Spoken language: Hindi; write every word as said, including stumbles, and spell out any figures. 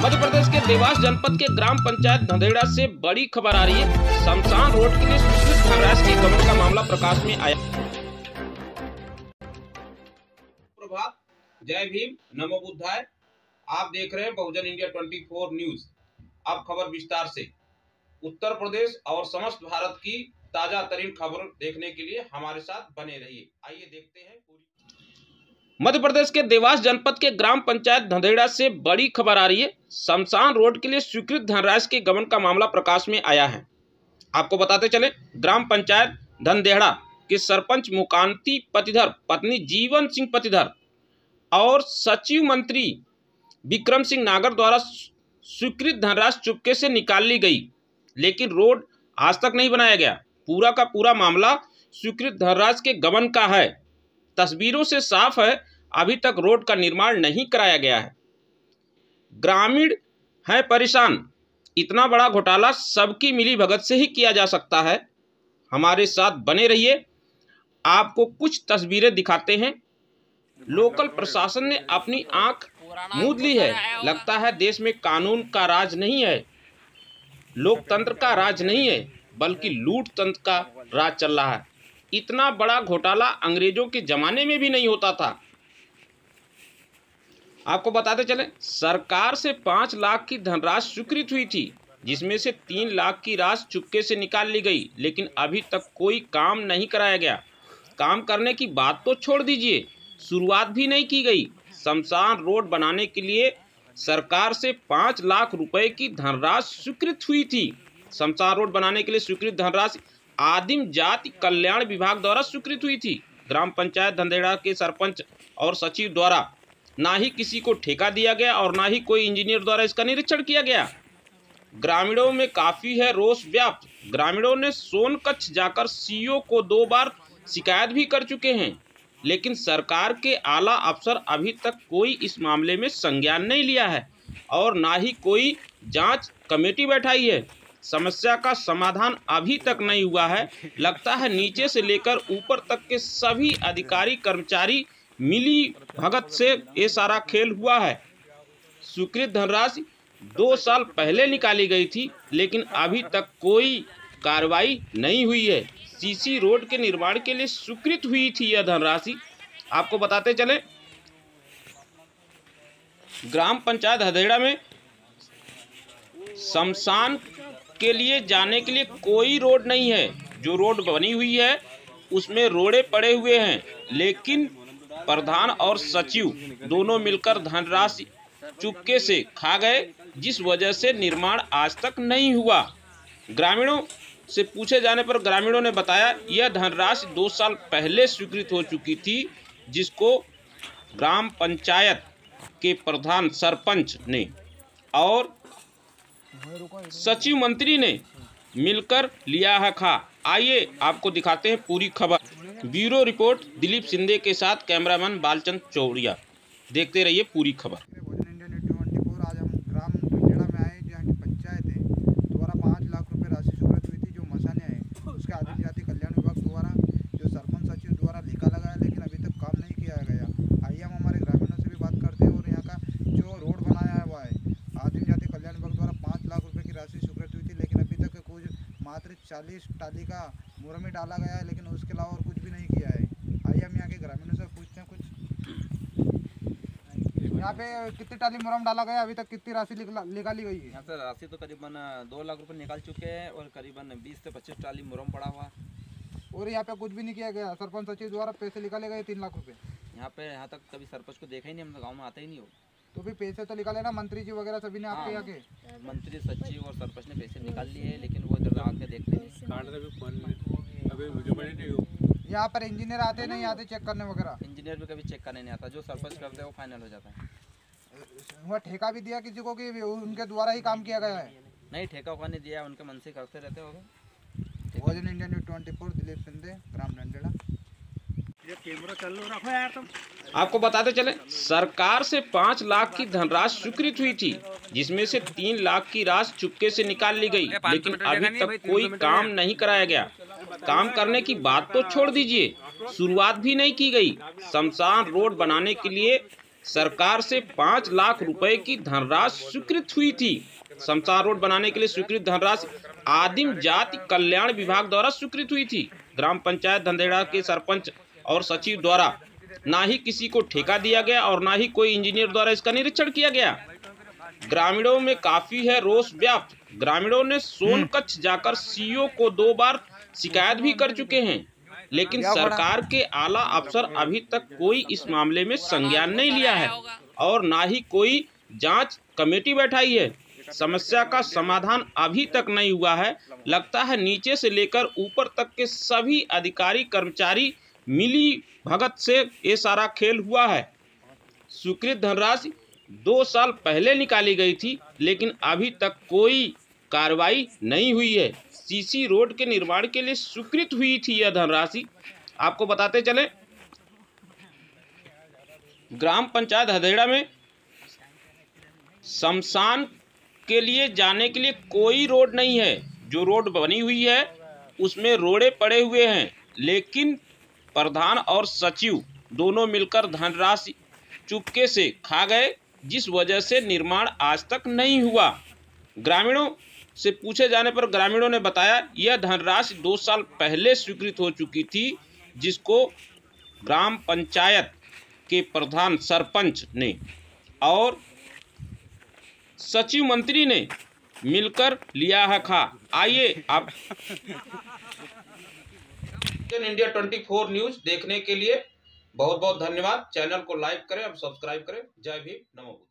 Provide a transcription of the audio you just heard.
मध्य प्रदेश के देवास जनपद के ग्राम पंचायत धंधेड़ा से बड़ी खबर आ रही है। शमशान रोड के लिए स्वीकृत धनराशि के गबन का मामला प्रकाश में आया। प्रभात, जय भीम, नमो बुद्धाय। आप देख रहे हैं बहुजन इंडिया चौबीस न्यूज। अब खबर विस्तार से। उत्तर प्रदेश और समस्त भारत की ताजा तरीन खबर देखने के लिए हमारे साथ बने रहिए। आइए देखते हैं पूरी। मध्य प्रदेश के देवास जनपद के ग्राम पंचायत धंधेड़ा से बड़ी खबर आ रही है। शमशान रोड के लिए स्वीकृत धनराशि के गबन का मामला प्रकाश में आया है। आपको बताते चले, ग्राम पंचायत धंधेड़ा के सरपंच मुकांती पतिधर, पत्नी जीवन सिंह पतिधर और सचिव मंत्री विक्रम सिंह नागर द्वारा स्वीकृत धनराशि चुपके से निकाल ली गई, लेकिन रोड आज तक नहीं बनाया गया। पूरा का पूरा मामला स्वीकृत धनराशि के गबन का है। तस्वीरों से साफ है, अभी तक रोड का निर्माण नहीं कराया गया है। ग्रामीण है परेशान। इतना बड़ा घोटाला सबकी मिली भगत से ही किया जा सकता है। हमारे साथ बने रहिए, आपको कुछ तस्वीरें दिखाते हैं। लोकल प्रशासन ने अपनी आंख मूंद ली है। लगता है देश में कानून का राज नहीं है, लोकतंत्र का राज नहीं है, बल्कि लूट तंत्र का राज चल रहा है। इतना बड़ा घोटाला अंग्रेजों के जमाने में भी नहीं होता था। आपको बताते चले, सरकार से पाँच लाख की धनराशि स्वीकृत हुई थी, जिसमें से तीन लाख की राशि चुपके से निकाल ली गई, लेकिन अभी तक कोई काम नहीं कराया गया। काम करने की बात तो छोड़ दीजिए, शुरुआत भी नहीं की गई। शमशान रोड बनाने के लिए सरकार से पाँच लाख रुपए की धनराशि स्वीकृत हुई थी। शमशान रोड बनाने के लिए स्वीकृत धनराशि आदिम जाति कल्याण विभाग द्वारा स्वीकृत हुई थी। ग्राम पंचायत धंधेड़ा के सरपंच और सचिव द्वारा ना ही किसी को ठेका दिया गया और ना ही कोई इंजीनियर द्वारा इसका निरीक्षण किया गया। ग्रामीणों में काफी है रोष व्याप्त। ग्रामीणों ने सोनकच्छ जाकर सीईओ को दो बार शिकायत भी कर चुके हैं, लेकिन सरकार के आला अफसर अभी तक कोई इस मामले में संज्ञान नहीं लिया है और ना ही कोई जांच कमेटी बैठाई है। समस्या का समाधान अभी तक नहीं हुआ है। लगता है नीचे से लेकर ऊपर तक के सभी अधिकारी कर्मचारी मिली भगत से ये सारा खेल हुआ है। स्वीकृत धनराशि दो साल पहले निकाली गई थी, लेकिन अभी तक कोई कार्रवाई नहीं हुई है। सीसी रोड के निर्माण के लिए स्वीकृत हुई थी यह धनराशि। आपको बताते चले, ग्राम पंचायत धंधेड़ा में शमशान के लिए जाने के लिए कोई रोड नहीं है। जो रोड बनी हुई है उसमें रोड़े पड़े हुए हैं, लेकिन प्रधान और सचिव दोनों मिलकर धनराशि चुपके से खा गए, जिस वजह से निर्माण आज तक नहीं हुआ। ग्रामीणों से पूछे जाने पर ग्रामीणों ने बताया यह धनराशि दो साल पहले स्वीकृत हो चुकी थी, जिसको ग्राम पंचायत के प्रधान सरपंच ने और सचिव मंत्री ने मिलकर लिया है खा। आइए आपको दिखाते हैं पूरी खबर। ब्यूरो रिपोर्ट दिलीप सिंधे के साथ कैमरामैन बालचंद चौड़िया। देखते रहिए पूरी खबर। बहुजन इंडिया न्यूज़ चौबीस आज हम ग्राम धंधेड़ा में आए, जहाँ की पंचायत है द्वारा पाँच लाख रुपए राशि स्वीकृत हुई थी। जो मसाने हैं उसके आदिम जाति कल्याण विभाग द्वारा जो सरपंच सचिव द्वारा लिखा लगाया, लेकिन अभी तक काम नहीं किया गया। आइए हम हमारे ग्रामीणों से भी बात करते हैं। और यहाँ का जो रोड बनाया है वह है आदिम जाति कल्याण विभाग द्वारा पाँच लाख रुपए की राशि स्वीकृत हुई थी, लेकिन अभी तक कुछ मात्र चालीस टाली का मुरमी डाला गया है, लेकिन उसके अलावा और कुछ भी नहीं किया है। आइए हम यहाँ के ग्रामीणों से पूछते हैं कुछ। यहाँ पे कितनी टाली मुरम डाला गया, अभी तक कितनी राशि निकाली गई है? यहाँ से राशि तो करीबन दो लाख रुपए निकाल चुके हैं और करीबन बीस से पच्चीस टाली मुरम पड़ा हुआ। और यहाँ पे कुछ भी नहीं किया गया। सरपंच सचिव द्वारा पैसे निकाले गए तीन लाख रुपए। यहाँ पे यहाँ तक कभी सरपंच को देखा ही नहीं, हम तो गाँव में आते ही नहीं हो। तो भी पैसे तो निकाले ना, मंत्री जी वगैरह सभी ने आपके यहाँ के? मंत्री सचिव और सरपंच ने पैसे निकाल लिए, लेकिन वो इधर आके देखते नहीं। यहाँ पर इंजीनियर आते नहीं आते चेक करने वगैरह? इंजीनियर भी कभी चेक करने नहीं आता। जो सरपंच करते हैं वो फाइनल हो जाता है। वह ठेका भी दिया किसी को कि उनके द्वारा ही काम किया गया है? नहीं, ठेका उका नहीं दिया, उनके मन से करते रहते हो। बहुजन इंडिया न्यूज़ चौबीस दिलीप सिंधे, ग्राम धंधेड़ा। आपको बताते चले, सरकार से पाँच लाख की धनराशि स्वीकृत हुई थी, जिसमें से तीन लाख की राशि चुपके से निकाल ली गई, लेकिन अभी तक कोई काम नहीं कराया गया। काम करने की बात तो छोड़ दीजिए, शुरुआत भी नहीं की गई। शमशान रोड बनाने के लिए सरकार से पाँच लाख रुपए की धनराशि स्वीकृत हुई थी। शमशान रोड बनाने के लिए स्वीकृत धनराशि आदिम जाति कल्याण विभाग द्वारा स्वीकृत हुई थी। ग्राम पंचायत धंधेड़ा के सरपंच और सचिव द्वारा ना ही किसी को ठेका दिया गया और ना ही कोई इंजीनियर द्वारा इसका निरीक्षण किया गया। ग्रामीणों में काफी है रोष व्याप्त। ग्रामीणों ने सोनकच्छ जाकर सीईओ को दो बार शिकायत भी कर चुके हैं, लेकिन सरकार के आला अफसर अभी तक कोई इस मामले में संज्ञान नहीं लिया है और ना ही कोई जांच कमेटी बैठाई है। समस्या का समाधान अभी तक नहीं हुआ है। लगता है नीचे से लेकर ऊपर तक के सभी अधिकारी कर्मचारी मिली भगत से ये सारा खेल हुआ है। स्वीकृत धनराशि दो साल पहले निकाली गई थी, लेकिन अभी तक कोई कार्रवाई नहीं हुई है। सीसी रोड के निर्माण के लिए स्वीकृत हुई थी यह धनराशि। आपको बताते चले, ग्राम पंचायत हदेड़ा में शमशान के लिए जाने के लिए कोई रोड नहीं है। जो रोड बनी हुई है उसमें रोड़े पड़े हुए हैं, लेकिन प्रधान और सचिव दोनों मिलकर धनराशि चुपके से खा गए, जिस वजह से निर्माण आज तक नहीं हुआ। ग्रामीणों से पूछे जाने पर ग्रामीणों ने बताया यह धनराशि दो साल पहले स्वीकृत हो चुकी थी, जिसको ग्राम पंचायत के प्रधान सरपंच ने और सचिव मंत्री ने मिलकर लिया है खा। आइए आप इंडिया चौबीस न्यूज देखने के लिए बहुत बहुत धन्यवाद। चैनल को लाइक करें और सब्सक्राइब करें। जय भीम, नमो बुद्धाय।